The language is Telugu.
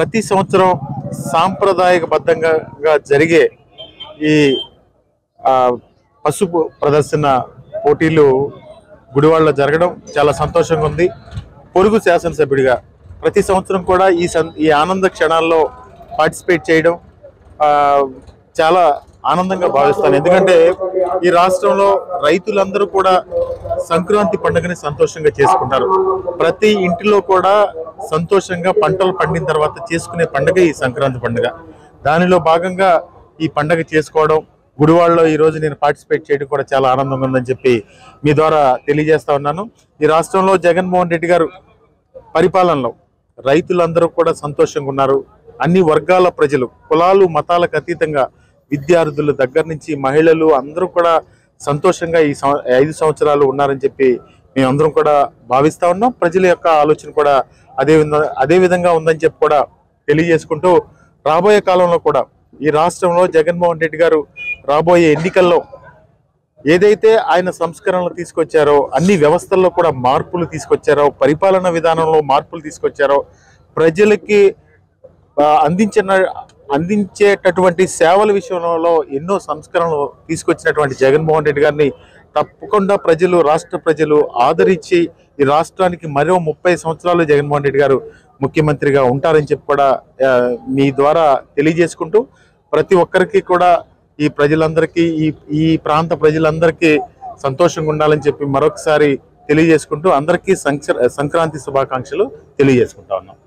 ప్రతి సంవత్సరం సాంప్రదాయబద్ధంగా జరిగే ఈ పసుపు ప్రదర్శన పోటీలు గుడివాడలో జరగడం చాలా సంతోషంగా ఉంది. పొరుగు శాసనసభ్యుడిగా ప్రతి సంవత్సరం కూడా ఈ ఆనంద క్షణాల్లో పార్టిసిపేట్ చేయడం చాలా ఆనందంగా భావిస్తాను. ఎందుకంటే ఈ రాష్ట్రంలో రైతులందరూ కూడా సంక్రాంతి పండుగని సంతోషంగా చేసుకుంటారు. ప్రతి ఇంటిలో కూడా సంతోషంగా పంటలు పండిన తర్వాత చేసుకునే పండుగ ఈ సంక్రాంతి పండుగ. దానిలో భాగంగా ఈ పండుగ చేసుకోవడం గుడివాడలో ఈ రోజు నేను పార్టిసిపేట్ చేయడం కూడా చాలా ఆనందంగా ఉందని చెప్పి మీ ద్వారా తెలియజేస్తా ఉన్నాను. ఈ రాష్ట్రంలో జగన్మోహన్ రెడ్డి గారు పరిపాలనలో రైతులందరూ కూడా సంతోషంగా ఉన్నారు. అన్ని వర్గాల ప్రజలు, కులాలు మతాలకు అతీతంగా విద్యార్థుల దగ్గర నుంచి మహిళలు అందరూ కూడా సంతోషంగా ఈ 5 సంవత్సరాలు ఉన్నారని చెప్పి మేమందరం కూడా భావిస్తా ఉన్నాం. ప్రజల యొక్క ఆలోచన కూడా అదే విధంగా ఉందని చెప్పి కూడా తెలియజేసుకుంటూ రాబోయే కాలంలో కూడా ఈ రాష్ట్రంలో జగన్మోహన్ రెడ్డి గారు రాబోయే ఎన్నికల్లో ఏదైతే ఆయన సంస్కరణలు తీసుకొచ్చారో, అన్ని వ్యవస్థల్లో కూడా మార్పులు తీసుకొచ్చారో, పరిపాలన విధానంలో మార్పులు తీసుకొచ్చారో, ప్రజలకి అందించేటటువంటి సేవల విషయంలో ఎన్నో సంస్కరణలు తీసుకొచ్చినటువంటి జగన్మోహన్ రెడ్డి గారిని తప్పకుండా రాష్ట్ర ప్రజలు ఆదరించి ఈ రాష్ట్రానికి మరో 30 సంవత్సరాలు జగన్మోహన్ రెడ్డి గారు ముఖ్యమంత్రిగా ఉంటారని చెప్పి కూడా మీ ద్వారా తెలియజేసుకుంటూ ప్రతి ఒక్కరికి కూడా ఈ ప్రజలందరికీ ఈ ప్రాంత ప్రజలందరికీ సంతోషంగా ఉండాలని చెప్పి మరొకసారి తెలియజేసుకుంటూ అందరికీ సంక్రాంతి శుభాకాంక్షలు తెలియజేసుకుంటా ఉన్నాం.